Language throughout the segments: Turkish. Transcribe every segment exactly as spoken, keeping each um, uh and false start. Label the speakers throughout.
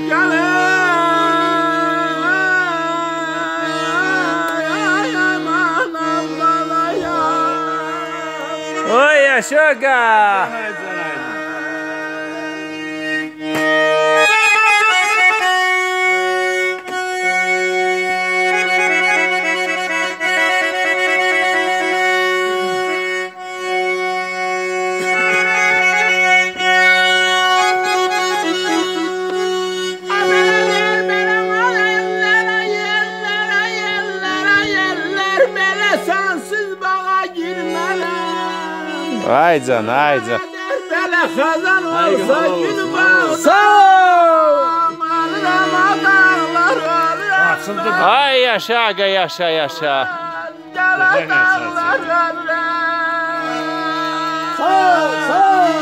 Speaker 1: Oy yaşa. Ay can, ay can.
Speaker 2: Böyle kazan olsa gün bağda.
Speaker 1: Sağ ol.
Speaker 2: Açıldı.
Speaker 1: Ay yaşa aga, yaşa yaşa.
Speaker 2: Sağ ol, sağ ol.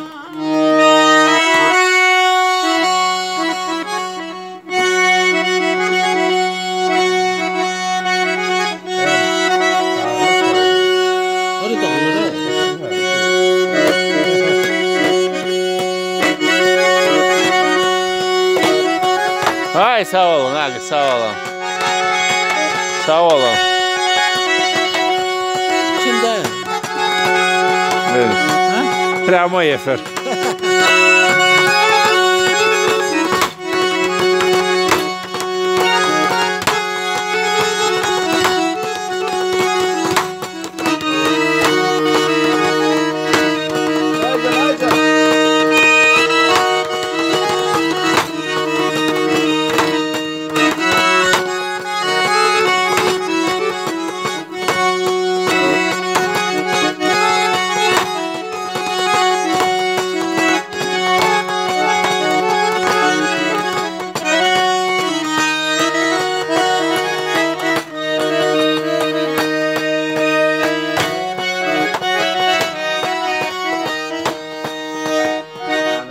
Speaker 1: Ay sağ olun abi, sağ olun. Sağ olun.
Speaker 2: Kimde?
Speaker 1: Evet. Prямой эфир.